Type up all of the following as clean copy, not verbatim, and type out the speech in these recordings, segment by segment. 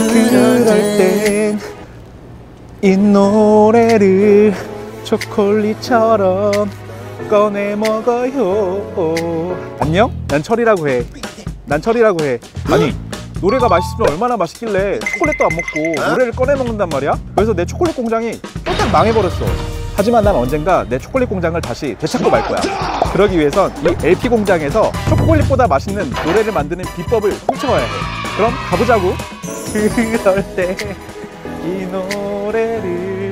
그럴 땐 이 노래를 초콜릿처럼 꺼내 먹어요. 안녕? 난 철이라고 해. 난 철이라고 해. 아니 노래가 맛있으면 얼마나 맛있길래 초콜릿도 안 먹고 노래를 꺼내 먹는단 말이야? 그래서 내 초콜릿 공장이 쫄딱 망해버렸어. 하지만 난 언젠가 내 초콜릿 공장을 다시 되찾고 말 거야. 그러기 위해선 이 LP 공장에서 초콜릿보다 맛있는 노래를 만드는 비법을 훔쳐와야 해. 그럼 가보자고. 그럴 때 이 노래를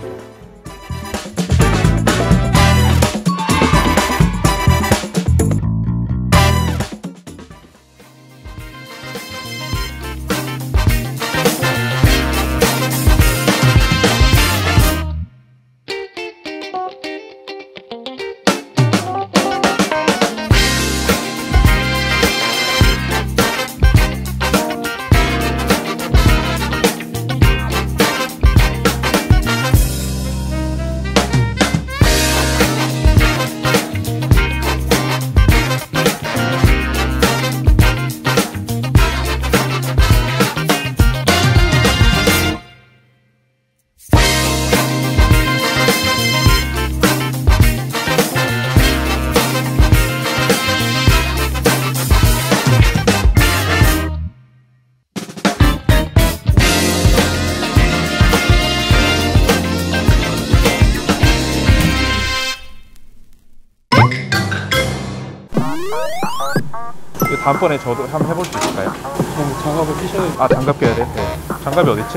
다음번에 저도 한번 해볼 수 있을까요? 장갑을 끼셔야 돼요. 아 장갑 껴야 돼? 네. 장갑이 어딨지?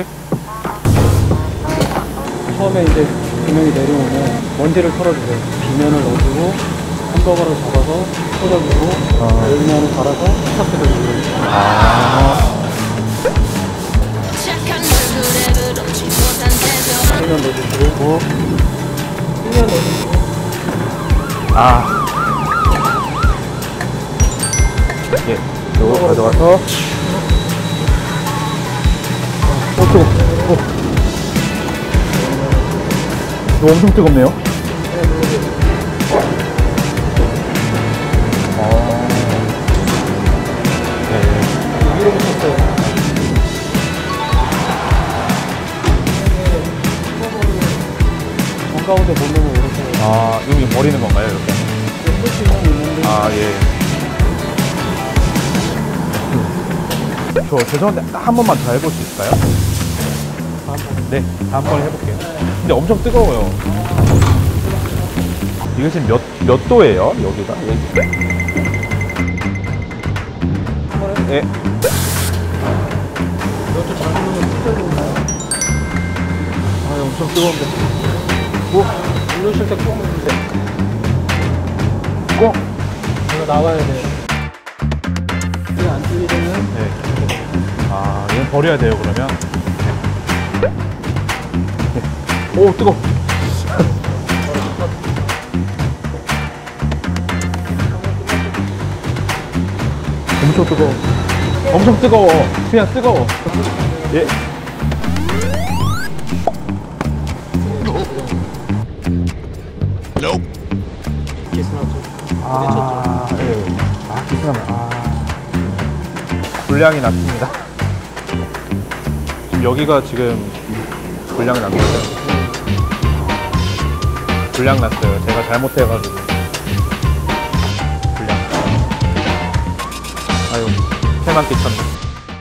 처음에 이제 비명이 내려오면 먼지를 털어주세요. 비면을 넣어주고 햄버거를 잡아서 꽂아주고 열면을 갈아서 스타트를 누르고. 세면 넣어주시고 세면 넣어주시고. 예, 요거 가져와서 뜨거워. 이거 엄청 뜨겁네요. 위로 붙였어요. 정가운데 못 넣으면 이렇게. 여기 버리는 건가요, 이렇게? 끝이면 있는데. 예. 저 죄송한데 한 번만 더 해볼 수 있을까요? 네, 다음번에 해볼게요. 근데 엄청 뜨거워요. 이게 지금 몇 도예요? 여기가? 네. 이것도 잘 누르면 뜯어지나요? 엄청 뜨거운데. 누르실 때 꼭 누르세요. 꼭? 이거 나와야 돼요. 이게 안 뚫리면. 네. 이건 버려야 돼요, 그러면. 네. 오, 뜨거워. 엄청 뜨거워. 엄청 뜨거워. 그냥 뜨거워. 예. 기스나면. 분량이 났습니다. 지금 여기가 지금 분량이 났어요. 분량 났어요. 제가 잘못해가지고. 분량. 아유, 패만 끼쳤네.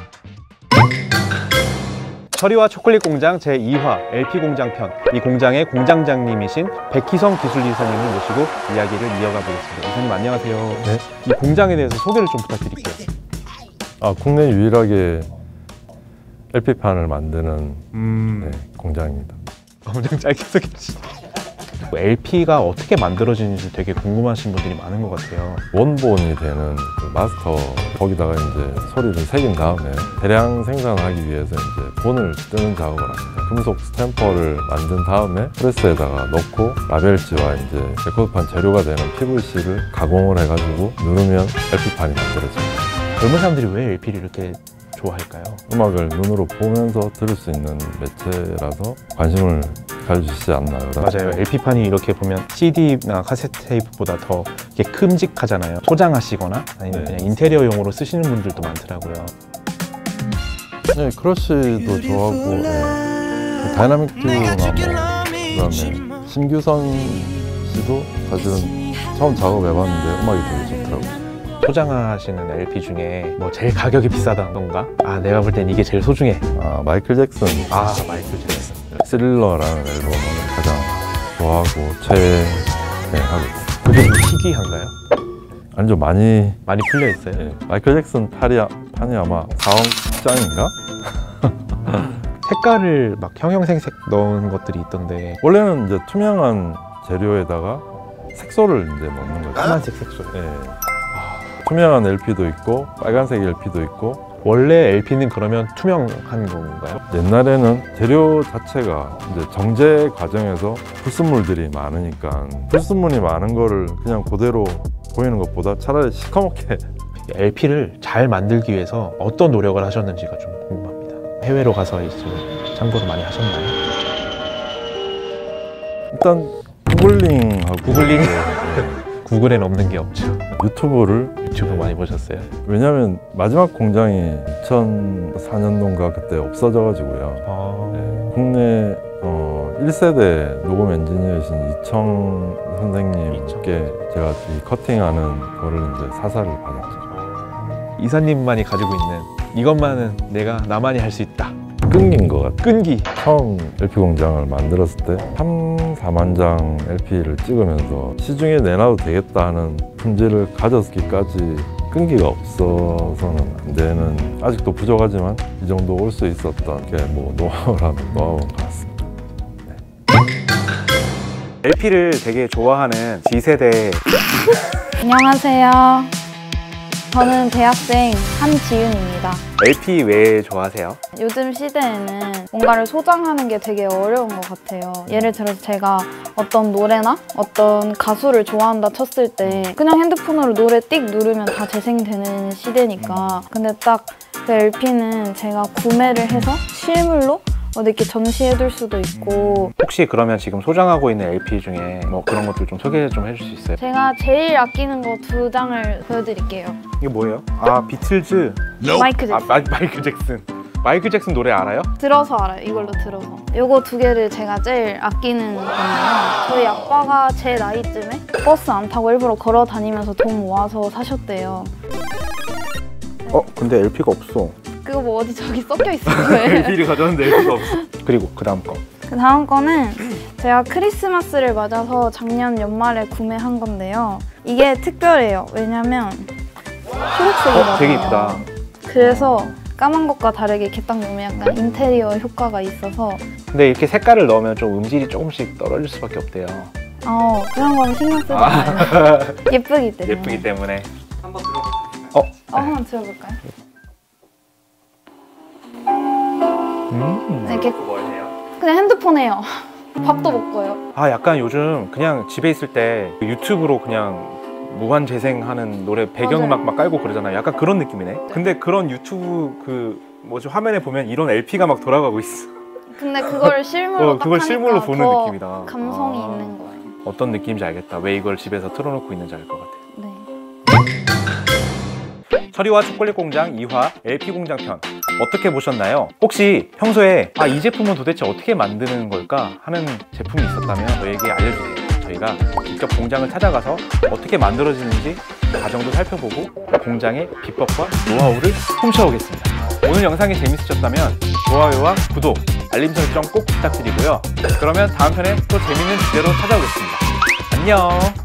철이와 초콜릿 공장 제2화 LP 공장 편. 이 공장의 공장장님이신 백희성 기술이사님을 모시고 이야기를 이어가 보겠습니다. 이사님 안녕하세요. 네. 이 공장에 대해서 소개를 좀 부탁드릴게요. 국내 유일하게 LP판을 만드는 공장입니다. 엄청 짧게 소개해주시죠. LP가 어떻게 만들어지는지 되게 궁금하신 분들이 많은 것 같아요. 원본이 되는 그 마스터, 거기다가 이제 소리를 새긴 다음에 대량 생산하기 위해서 이제 본을 뜨는 작업을 합니다. 금속 스탬퍼를 만든 다음에 프레스에다가 넣고 라벨지와 이제 레코드판 재료가 되는 PVC를 가공을 해가지고 누르면 LP판이 만들어집니다. 젊은 사람들이 왜 LP를 이렇게 좋아할까요? 음악을 눈으로 보면서 들을 수 있는 매체라서 관심을 가져주시지 않나요? 맞아요. LP판이 이렇게 보면 CD나 카세트 테이프보다 더 이렇게 큼직하잖아요. 소장하시거나 아니면 그냥 인테리어용으로 쓰시는 분들도 많더라고요. 네, 크러쉬도 좋아하고 다이나믹 듀오나 뭐 그다음에 신규선 씨도 사실은 처음 작업해봤는데 음악이 되게 좋더라고요. 소장하시는 LP 중에 뭐 제일 가격이 비싸다던가? 아 내가 볼 땐 이게 제일 소중해. 마이클 잭슨 마이클 잭슨. 스릴러라는 앨범을 가장 좋아하고 최애하고 있어요. 그게 좀 희귀한가요? 아니 좀 많이 풀려 있어요. 마이클 잭슨 판이 아마 4억 장인가? 색깔을 막 형형색색 넣은 것들이 있던데 원래는 이제 투명한 재료에다가 색소를 이제 넣는 거죠. 까만색 색소. 네. 투명한 LP도 있고 빨간색 LP도 있고. 원래 LP는 그러면 투명한 건가요? 옛날에는 재료 자체가 이제 정제 과정에서 불순물들이 많으니까 불순물이 많은 거를 그냥 그대로 보이는 것보다 차라리 시커멓게 LP를 잘 만들기 위해서 어떤 노력을 하셨는지가 좀 궁금합니다. 해외로 가서 이제 참고를 많이 하셨나요? 일단 구글링하고 구글링? 구글엔 없는 게 없죠. 유튜브를 유튜브 많이 보셨어요? 왜냐면 마지막 공장이 2004년도인가 그때 없어져가지고요. 국내 1세대 녹음 엔지니어이신 이청 선생님께 제가 이 커팅하는 거를 이제 사사를 받았죠. 이사님만이 가지고 있는 이것만은 나만이 할 수 있다. 끈기인 것 같아요. 끈기. 처음 LP 공장을 만들었을 때 3, 4만 장 LP를 찍으면서 시중에 내놔도 되겠다 하는 품질을 가졌기까지 끈기가 없어서는 안 되는, 아직도 부족하지만 이 정도 올 수 있었던 게 뭐 노하우라면 노하우인 것 같습니다. LP를 되게 좋아하는 G세대. 안녕하세요. 저는 대학생 한지윤입니다. LP 왜 좋아하세요? 요즘 시대에는 뭔가를 소장하는 게 되게 어려운 것 같아요. 예를 들어서 제가 어떤 노래나 어떤 가수를 좋아한다 쳤을 때 그냥 핸드폰으로 노래 띡 누르면 다 재생되는 시대니까. 근데 딱 그 LP는 제가 구매를 해서 실물로 이렇게 전시해둘 수도 있고. 혹시 그러면 지금 소장하고 있는 LP 중에 뭐 그런 것들 좀 소개 좀 해줄 수 있어요? 제가 제일 아끼는 거 2장을 보여드릴게요. 이게 뭐예요? 비틀즈. 마이클 잭슨. 마이클 잭슨. 마이클 잭슨 노래 알아요? 들어서 알아요. 이걸로 들어서. 요거 2개를 제가 제일 아끼는 건데요. 저희 아빠가 제 나이쯤에 버스 안 타고 일부러 걸어 다니면서 돈 모아서 사셨대요. 근데 LP가 없어. 그거 뭐 어디 저기 섞여 있을 거예요. LP를 가져왔는데 LP가 없어. 그리고 그 다음 거. 그 다음 거는 제가 크리스마스를 맞아서 작년 연말에 구매한 건데요. 이게 특별해요. 왜냐면 초록색이라서. 되게 이쁘다. 그래서 까만 것과 다르게 이렇게 딱 놓으면 약간 인테리어 효과가 있어서. 근데 이렇게 색깔을 넣으면 좀 음질이 조금씩 떨어질 수밖에 없대요. 그런 건 신경 쓰지 마요. 예쁘기 때문에. 예쁘기 때문에. 한번 들어볼까요? 한번 들어볼까요? 이렇게 뭘 해요? 그냥 핸드폰 해요. 밥도 먹고요. 약간 요즘 그냥 집에 있을 때 유튜브로 그냥 무한 재생하는 노래 배경음악 막 깔고 그러잖아요. 약간 그런 느낌이네. 근데 그런 유튜브 화면에 보면 이런 LP가 막 돌아가고 있어. 근데 그걸 실물로 그걸 실물로 보는 더 느낌이다. 감성이 있는 거예요. 어떤 느낌인지 알겠다. 왜 이걸 집에서 틀어놓고 있는지 알 것 같아. 네. 서리와 초콜릿 공장 2화 LP 공장 편 어떻게 보셨나요? 혹시 평소에 이 제품은 도대체 어떻게 만드는 걸까 하는 제품이 있었다면 저에게 알려주세요. 저희가 직접 공장을 찾아가서 어떻게 만들어지는지 과정도 살펴보고 공장의 비법과 노하우를 훔쳐오겠습니다. 오늘 영상이 재밌으셨다면 좋아요와 구독, 알림 설정 꼭 부탁드리고요. 그러면 다음 편에 또 재밌는 주제로 찾아오겠습니다. 안녕!